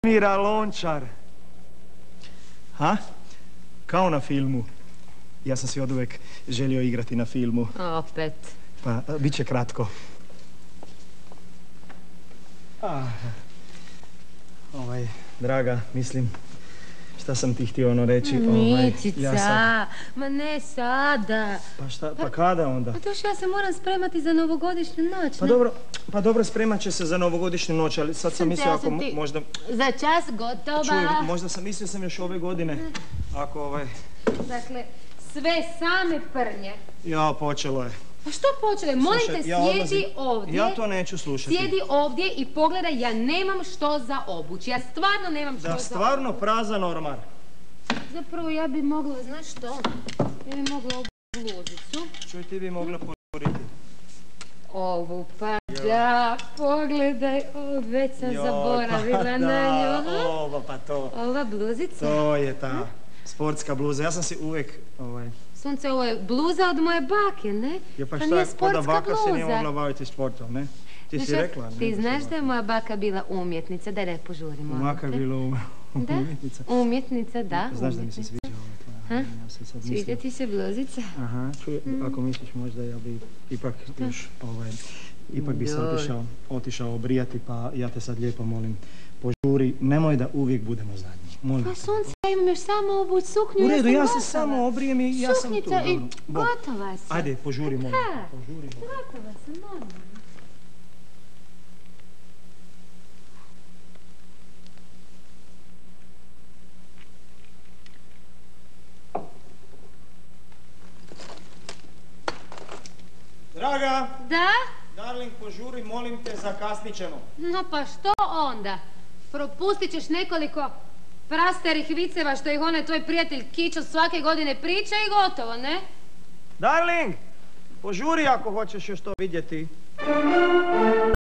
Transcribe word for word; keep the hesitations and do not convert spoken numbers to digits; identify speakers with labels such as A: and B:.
A: Mira Lončar. Ha? Kao na filmu. Ja sam si oduvek želio igrati na filmu.
B: Opet.
A: Pa, bit će kratko. Ah. Ovaj, draga, mislim, šta sam ti htio ono reći?
B: Mičica,
A: ovaj, ja sad...
B: ma ne sada.
A: Pa šta, pa kada onda?
B: Pa toš ja se moram spremati za novogodišnju noć.
A: Pa
B: ne?
A: dobro, pa dobro, spremat će se za novogodišnju noć, ali sad sam mislio ako
B: ti...
A: možda...
B: Za čas gotova.
A: Čuj, možda sam mislio sam još ove godine, ako ovaj...
B: Dakle, sve same prnje.
A: Ja, počelo je.
B: Pa što počelo je? Molim te,
A: ja
B: sjedi
A: odlazim.
B: ovdje.
A: Ja to neću slušati.
B: Sjedi ovdje i pogledaj, ja nemam što za obući. Ja stvarno nemam što za
A: Da,
B: obući.
A: stvarno prazan ormar.
B: Zapravo ja bi mogla, znaš što? Ja bi mogla ovu bluzicu.
A: Čuj, ti bi mogla požuriti.
B: Ovu, pa da, pogledaj, ovo već sam
A: Jo,
B: zaboravila
A: pa
B: na
A: da,
B: nju.
A: ovo, pa to.
B: Ova bluzica?
A: To je ta sportska bluza. Ja sam si uvijek, ovaj...
B: Sunce, ovo je bluza od moje bake, ne?
A: Ja, pa
B: To
A: šta,
B: nije
A: ko
B: sportska
A: da baka se nije
B: bluza.
A: mogla baviti sportom, ne? Ti si
B: Znaš,
A: rekla, ne?
B: Ti znaš da je moja baka bila umjetnica, da ne požurimo.
A: Maka je bila um-
B: Da?
A: umjetnica.
B: Umjetnica, da.
A: Znaš da mi se
B: umjetnica.
A: sviđa ovo tvoja.
B: Ha?
A: Ja se sad
B: Sviđa
A: mislim...
B: ti se bluzica?
A: Aha, čuj, ako misliš možda ja bi ipak još, ovaj, ipak bi se otišao, otišao obrijati, pa ja te sad lijepo molim, požuri, nemoj da uvijek budemo zadnji. Molim
B: Pa
A: te.
B: sunce, ja imam još samo obuć suknju,
A: U redu, ja
B: sam
A: se samo obrijem i ja sam tu.
B: Suknjica i
A: dobro. Bog.
B: gotova sam.
A: Ajde, požuri, molim.
B: Ha,
A: Požuri, molim.
B: gotova sam, normalno.
A: Draga!
B: Da?
A: Darling, požuri, molim te, zakasnit ćemo.
B: No pa što onda? Propustit ćeš nekoliko prastarih viceva što ih onaj tvoj prijatelj Kičo svake godine priča i gotovo, ne?
A: Darling, požuri ako hoćeš još to vidjeti.